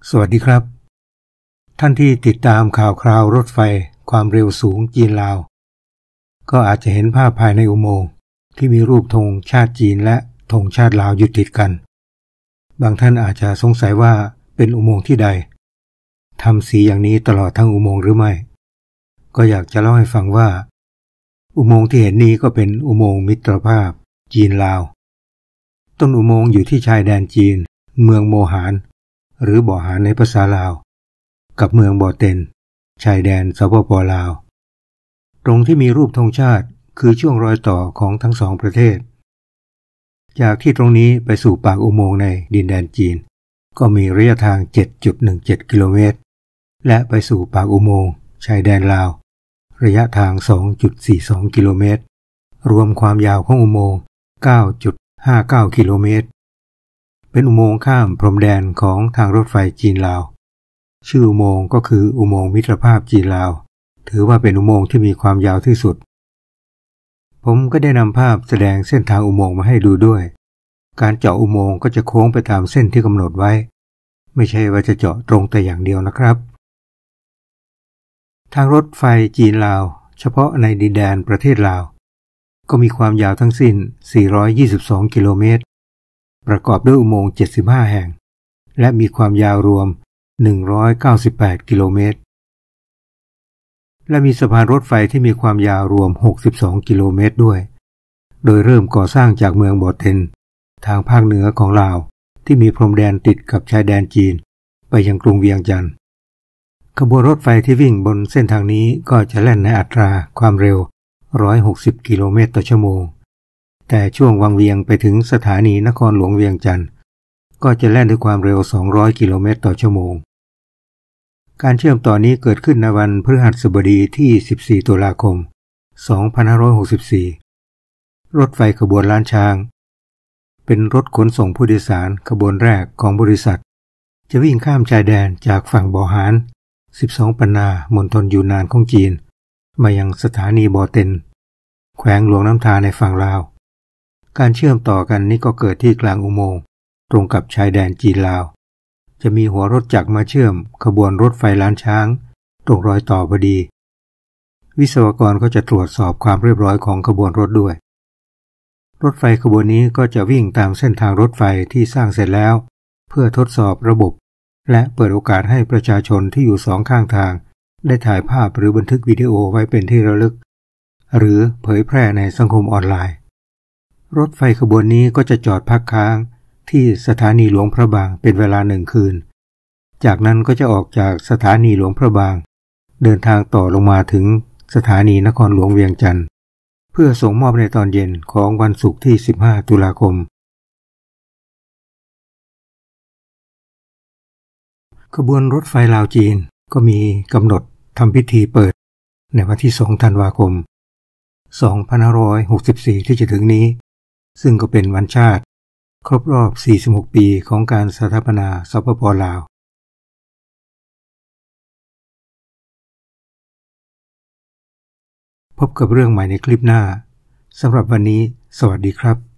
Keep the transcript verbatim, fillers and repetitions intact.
สวัสดีครับท่านที่ติดตามข่าวคราวรถไฟความเร็วสูงจีนลาวก็อาจจะเห็นภาพภายในอุโมงค์ที่มีรูปธงชาติจีนและธงชาติลาวอยู่ติดกันบางท่านอาจจะสงสัยว่าเป็นอุโมงค์ที่ใดทำสีอย่างนี้ตลอดทั้งอุโมงค์หรือไม่ก็อยากจะเล่าให้ฟังว่าอุโมงค์ที่เห็นนี้ก็เป็นอุโมงค์มิตรภาพจีนลาวต้นอุโมงค์อยู่ที่ชายแดนจีนเมืองโมหานหรือบ่อหานในภาษาลาวกับเมืองบ่อเต็นชายแดนสปป.ลาวตรงที่มีรูปธงชาติคือช่วงรอยต่อของทั้งสองประเทศจากที่ตรงนี้ไปสู่ปากอุโมงค์ในดินแดนจีนก็มีระยะทาง เจ็ดจุดหนึ่งเจ็ด กิโลเมตรและไปสู่ปากอุโมงค์ชายแดนลาวระยะทาง สองจุดสี่สอง กิโลเมตรรวมความยาวของอุโมงค์ เก้าจุดห้าเก้า กิโลเมตรเป็นอุโมงค์ข้ามพรมแดนของทางรถไฟจีนลาวชื่ออุโมงค์ก็คืออุโมงค์มิตรภาพจีนลาวถือว่าเป็นอุโมงค์ที่มีความยาวที่สุดผมก็ได้นำภาพแสดงเส้นทางอุโมงค์มาให้ดูด้วยการเจาะอุโมงค์ก็จะโค้งไปตามเส้นที่กำหนดไว้ไม่ใช่ว่าจะเจาะตรงแต่อย่างเดียวนะครับทางรถไฟจีนลาวเฉพาะในดินแดนประเทศลาวก็มีความยาวทั้งสิ้นสี่ร้อยยี่สิบสองกิโลเมตรประกอบด้วยอุโมงค์เจ็ดสิบห้าแห่งและมีความยาวรวมหนึ่งร้อยเก้าสิบแปดกิโลเมตรและมีสะพานรถไฟที่มีความยาวรวมหกสิบสองกิโลเมตรด้วยโดยเริ่มก่อสร้างจากเมืองบ่อเต็นทางภาคเหนือของลาวที่มีพรมแดนติดกับชายแดนจีนไปยังกรุงเวียงจันทร์ขบวนรถไฟที่วิ่งบนเส้นทางนี้ก็จะแล่นในอัตราความเร็วหนึ่งร้อยหกสิบกิโลเมตรต่อชั่วโมงแต่ช่วงวังเวียงไปถึงสถานีนครหลวงเวียงจันทร์ก็จะแล่นด้วยความเร็วสองร้อยกิโลเมตรต่อชั่วโมงการเชื่อมต่อนี้เกิดขึ้นในวันพฤหัสบดีที่สิบสี่ตุลาคมสองพันห้าร้อยหกสิบสี่รถไฟขบวนล้านช้างเป็นรถขนส่งผู้โดยสารขบวนแรกของบริษัทจะวิ่งข้ามชายแดนจากฝั่งบ่อหานสิบสองปันนามณฑลยูนนานของจีนมายังสถานีบ่อเต็นแขวงหลวงน้ำทาในฝั่งลาวการเชื่อมต่อกันนี้ก็เกิดที่กลางอุโมงค์ตรงกับชายแดนจีนลาวจะมีหัวรถจักรมาเชื่อมขบวนรถไฟล้านช้างตรงรอยต่อพอดีวิศวกรก็จะตรวจสอบความเรียบร้อยของขบวนรถด้วยรถไฟขบวนนี้ก็จะวิ่งตามเส้นทางรถไฟที่สร้างเสร็จแล้วเพื่อทดสอบระบบและเปิดโอกาสให้ประชาชนที่อยู่สองข้างทางได้ถ่ายภาพหรือบันทึกวิดีโอไว้เป็นที่ระลึกหรือเผยแพร่ในสังคมออนไลน์รถไฟขบวนนี้ก็จะจอดพักค้างที่สถานีหลวงพระบางเป็นเวลาหนึ่งคืนจากนั้นก็จะออกจากสถานีหลวงพระบางเดินทางต่อลงมาถึงสถานีนครหลวงเวียงจันทร์เพื่อส่งมอบในตอนเย็นของวันศุกร์ที่สิบห้าตุลาคมขบวนรถไฟลาวจีนก็มีกำหนดทำพิธีเปิดในวันที่สองธันวาคมสองพันห้าร้อยหกสิบสี่ที่จะถึงนี้ซึ่งก็เป็นวันชาติครบรอบสี่สิบหกปีของการสถาปนาสปป.ลาวพบกับเรื่องใหม่ในคลิปหน้าสำหรับวันนี้สวัสดีครับ